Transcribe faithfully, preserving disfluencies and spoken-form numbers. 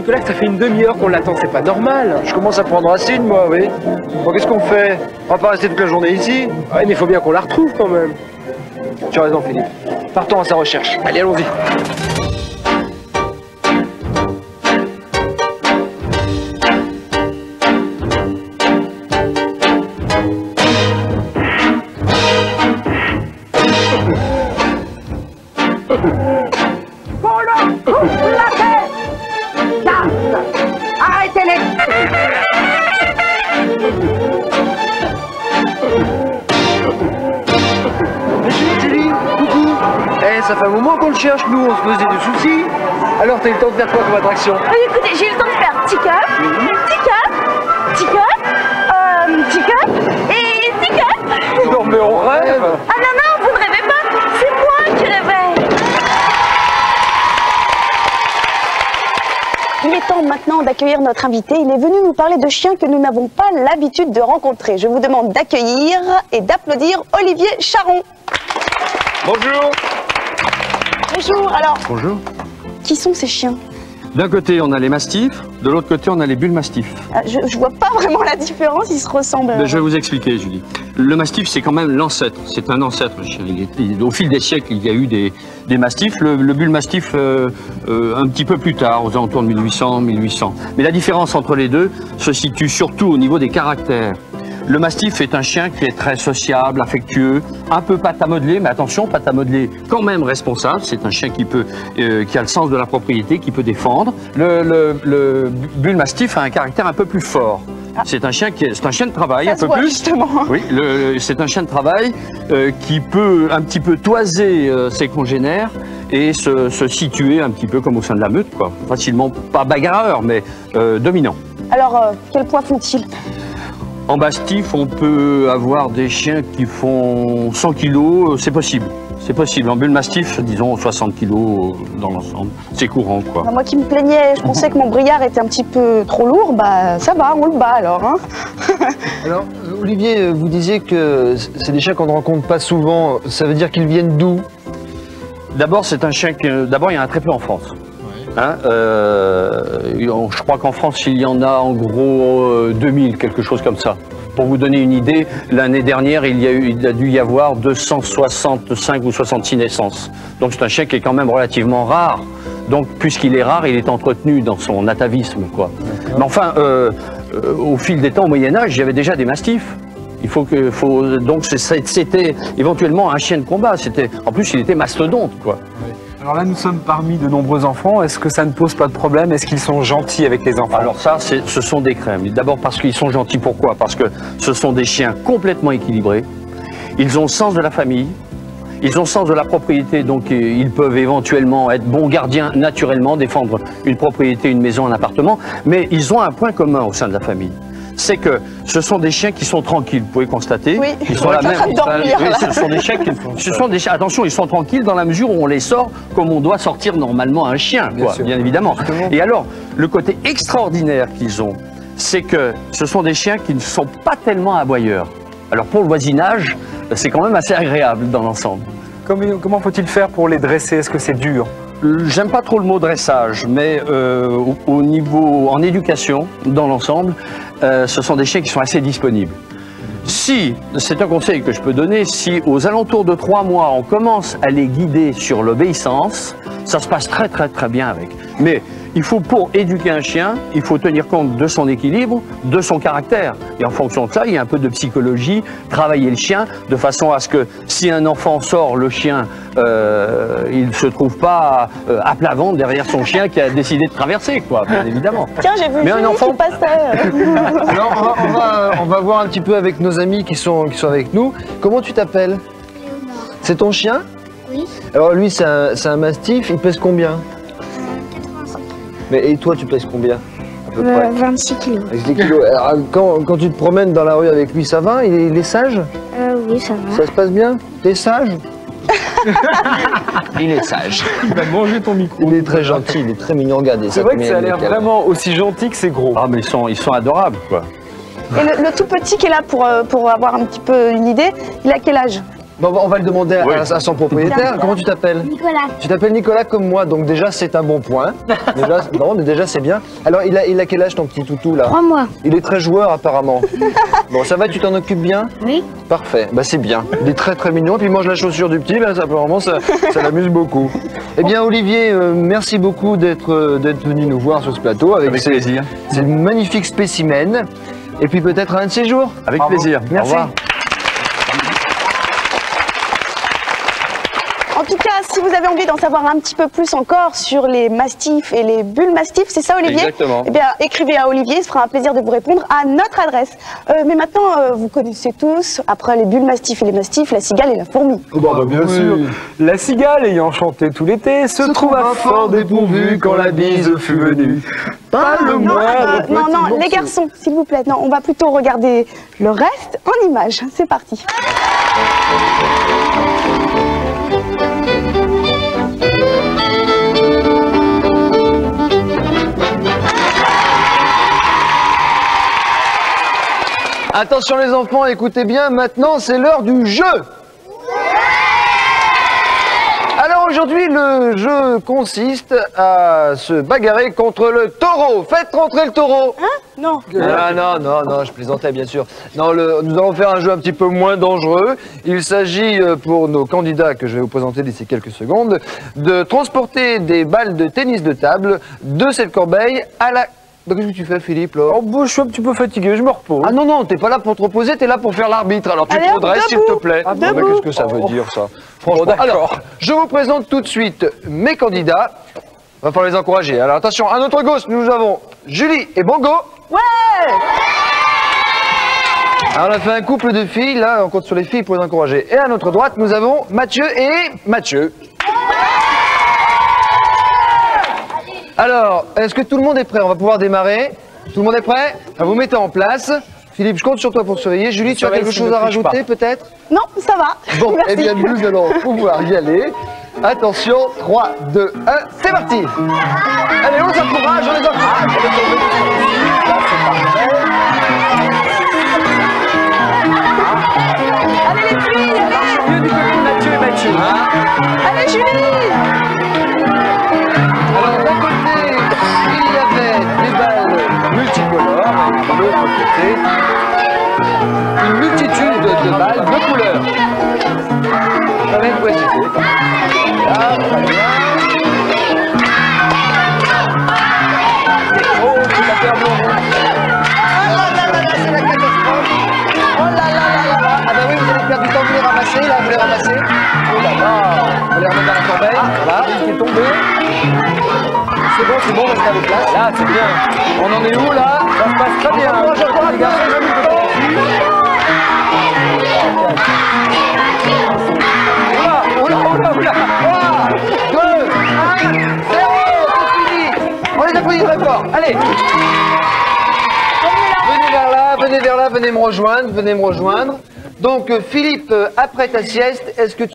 Nicolas, ça fait une demi-heure qu'on l'attend, c'est pas normal. Je commence à prendre racine, moi, oui. Bon, qu'est-ce qu'on fait? On va pas rester toute la journée ici? Ouais, mais il faut bien qu'on la retrouve quand même. Tu as raison, Philippe. Partons à sa recherche. Allez, allons-y. Arrêtez-les! Julie, coucou. Eh, ça fait un moment qu'on le cherche, nous, on se faisait des soucis. Alors, t'as eu le temps de faire quoi comme attraction? Ah, écoutez, j'ai eu le temps de faire petit cup, petit cup, petit cup, euh, petit cup et petit cup. Non, mais on rêve. Ah non, non, vous ne rêvez pas, c'est moi qui rêvais. Il est temps maintenant d'accueillir notre invité. Il est venu nous parler de chiens que nous n'avons pas l'habitude de rencontrer. Je vous demande d'accueillir et d'applaudir Olivier Charon. Bonjour. Bonjour, alors, Bonjour. qui sont ces chiens? D'un côté, on a les mastifs, de l'autre côté, on a les bullmastifs. Ah, je, je vois pas vraiment la différence, ils se ressemblent. Ben, je vais vous expliquer, Julie. Le mastif, c'est quand même l'ancêtre. C'est un ancêtre, le chien. Il est- il- au fil des siècles, il y a eu des, des mastifs. Le, le bullmastif, euh, euh, un petit peu plus tard, aux alentours de mille huit cents, mille huit cents. Mais la différence entre les deux se situe surtout au niveau des caractères. Le mastif est un chien qui est très sociable, affectueux, un peu pâte à modeler, mais attention, pâte à modeler quand même responsable. C'est un chien qui peut, euh, qui a le sens de la propriété, qui peut défendre. Le, le, le bullmastif a un caractère un peu plus fort. C'est un chien qui est, c'est un chien de travail, Ça un se peu voit, plus. justement. Oui, le- c'est un chien de travail euh, qui peut un petit peu toiser euh, ses congénères et se, se situer un petit peu comme au sein de la meute, quoi. Facilement, pas bagarreur, mais euh, dominant. Alors, euh, quel poids font-ils? En mastif, on peut avoir des chiens qui font cent kilos, c'est possible. C'est possible. En bullmastif, disons soixante kilos dans l'ensemble. C'est courant, quoi. Bah, moi qui me plaignais, je pensais que mon briard était un petit peu trop lourd, bah ça va, on le bat alors. Hein. Alors, euh, Olivier, euh, vous disiez que c'est des chiens qu'on ne rencontre pas souvent. Ça veut dire qu'ils viennent d'où? D'abord, c'est un chien que... D'abord, il y en a très peu en France. Hein, euh, je crois qu'en France, il y en a en gros euh, deux mille, quelque chose comme ça. Pour vous donner une idée, l'année dernière, il y a, eu, il a dû y avoir deux cent soixante-cinq ou soixante-six naissances. Donc c'est un chien qui est quand même relativement rare. Donc puisqu'il est rare, il est entretenu dans son atavisme, quoi. Mais enfin, euh, euh, au fil des temps, au Moyen-Âge, il y avait déjà des mastifs. Il faut que, faut, donc c'était éventuellement un chien de combat. C'était, en plus, il était mastodonte, quoi. Alors là, nous sommes parmi de nombreux enfants. Est-ce que ça ne pose pas de problème? Est-ce qu'ils sont gentils avec les enfants? Alors ça, c'est- ce sont des crèmes. D'abord parce qu'ils sont gentils. Pourquoi? Parce que ce sont des chiens complètement équilibrés. Ils ont le sens de la famille. Ils ont le sens de la propriété, donc euh, ils peuvent éventuellement être bons gardiens naturellement, défendre une propriété, une maison, un appartement. Mais ils ont un point commun au sein de la famille. C'est que ce sont des chiens qui sont tranquilles, vous pouvez constater. Oui, Ils sont on la est en même. train de dormir, Oui, là. ce sont des chiens qui, ce sont des chiens, attention, ils sont tranquilles dans la mesure où on les sort comme on doit sortir normalement un chien, quoi, bien, sûr. bien évidemment. Justement. Et alors, le côté extraordinaire qu'ils ont, c'est que ce sont des chiens qui ne sont pas tellement aboyeurs. Alors pour le voisinage, c'est quand même assez agréable dans l'ensemble. Comment, comment faut-il faire pour les dresser? Est-ce que c'est dur? J'aime pas trop le mot dressage, mais euh, au, au niveau, en éducation, dans l'ensemble, euh, ce sont des chiens qui sont assez disponibles. Si, c'est un conseil que je peux donner, si aux alentours de trois mois, on commence à les guider sur l'obéissance, ça se passe très très très bien avec. Mais il faut, pour éduquer un chien, il faut tenir compte de son équilibre, de son caractère. Et en fonction de ça, il y a un peu de psychologie, travailler le chien, de façon à ce que si un enfant sort le chien, euh, il ne se trouve pas euh, à plat ventre derrière son chien qui a décidé de traverser, quoi, bien évidemment. Tiens, j'ai vu Mais un Julie enfant- qui passait. Alors, on va, on, va, on va voir un petit peu avec nos amis qui sont, qui sont avec nous. Comment tu t'appelles? C'est ton chien? Oui, Alors lui, c'est un, c'est un mastif. Il pèse combien? quatre-vingt-cinq. Mais et toi, tu pèses combien à peu près? Euh, vingt-six kilos. Avec des kilos. Alors, quand, quand tu te promènes dans la rue avec lui, ça va? Il est, il est sage? Euh, oui, ça va. Ça se passe bien? T'es sage? Il est sage. Il va manger ton micro. Il est très gentil, il est très mignon. Regardez. C'est te vrai que met ça a le l'air câlin. vraiment aussi gentil que c'est gros. Ah, mais ils sont, ils sont adorables, quoi. Et le, le tout petit qui est là pour, euh, pour avoir un petit peu une idée, il a quel âge? Bon, on va le demander à, Oui. à- à son propriétaire. Comment tu t'appelles? Nicolas. Tu t'appelles Nicolas comme moi, donc déjà c'est un bon point. Déjà, non, mais déjà c'est bien. Alors il a, il a quel âge ton petit toutou là? Trois mois. Il est très joueur apparemment. Bon, ça va, tu t'en occupes bien? Oui. Parfait, bah c'est bien. Il est très très mignon, puis il mange la chaussure du petit, bah, ça, apparemment ça, ça l'amuse beaucoup. Eh bien Olivier, euh, merci beaucoup d'être euh, d'être venu nous voir sur ce plateau avec, Avec ces, plaisir. ces magnifiques spécimens. Et puis peut-être un de ces jours. Avec Bravo. plaisir. Merci. Au revoir. En tout cas, si vous avez envie d'en savoir un petit peu plus encore sur les mastifs et les bulles mastifs, c'est ça Olivier? Exactement. Eh bien, écrivez à Olivier, il se fera un plaisir de vous répondre à notre adresse. Euh, mais maintenant, euh, vous connaissez tous, après les bulles mastifs et les mastifs, la cigale et la fourmi. Oh, bah, bah, bien Oui. sûr. La cigale ayant chanté tout l'été se, trouva fort dépourvue quand la bise fut venue. Pas le Non, moindre euh, non, petit non, morceau. les garçons, s'il vous plaît, non, on va plutôt regarder le reste en images. C'est parti. Attention les enfants, écoutez bien, maintenant c'est l'heure du jeu. Alors aujourd'hui, le jeu consiste à se bagarrer contre le taureau. Faites rentrer le taureau. Non. Ah non, non, non, je plaisantais bien sûr. Non, le- nous allons faire un jeu un petit peu moins dangereux. Il s'agit euh, pour nos candidats que je vais vous présenter d'ici quelques secondes de transporter des balles de tennis de table de cette corbeille à la... Bah, qu'est-ce que tu fais Philippe là? Oh, bah, je suis un petit peu fatigué, je me repose. Ah non, non, t'es pas là pour te reposer, t'es là pour faire l'arbitre. Alors tu Allez, te hop, redresses s'il debout. te plaît. Ah, mais debout. qu'est-ce que ça veut Oh. dire ça? Franchement. Bon, d'accord. Alors, je vous présente tout de suite mes candidats. Va falloir les encourager. Alors attention, à notre gauche, nous avons Julie et Bongo. Ouais. Alors on a fait un couple de filles, là on compte sur les filles pour les encourager. Et à notre droite, nous avons Mathieu et Mathieu. Alors, est-ce que tout le monde est prêt? On va pouvoir démarrer. Tout le monde est prêt? Vous vous mettez en place. Philippe, je compte sur toi pour surveiller. Julie, tu as surveille quelque s'il chose ne à triche rajouter peut-être? Non, ça va. Bon, Merci. eh bien nous allons pouvoir y aller. Attention, trois, deux, un, c'est parti. Allez, on les encourage, on les encourage. Allez les filles, allez. Mieux du côté de Mathieu et Mathieu. Allez Julie. Alors d'un côté, il y avait des balles multicolores, et de l'autre côté, une multitude de balles de couleurs. Ça va être précisé. Ah, très bien. Oh, c'est la paire blonde. Ah là là là là, c'est la catastrophe. Oh là là là là là. Ah bah oui, vous allez perdre du temps, vous les ramasser, là, vous les ramassez. Oh là là. Vous les remettez dans la corbeille. Voilà, qui est tombé. C'est bon, c'est bon, restez à vos places. Là, c'est bien. On en est où, là? Ça se passe très bien. Moi, je crois, les gars. Oula, oula, oula, oula. trois, deux, un, zéro, c'est fini. On les applaudit très fort. Allez. Venez vers là, venez vers là, venez me rejoindre, venez me rejoindre. Donc, Philippe, après ta sieste, est-ce que tu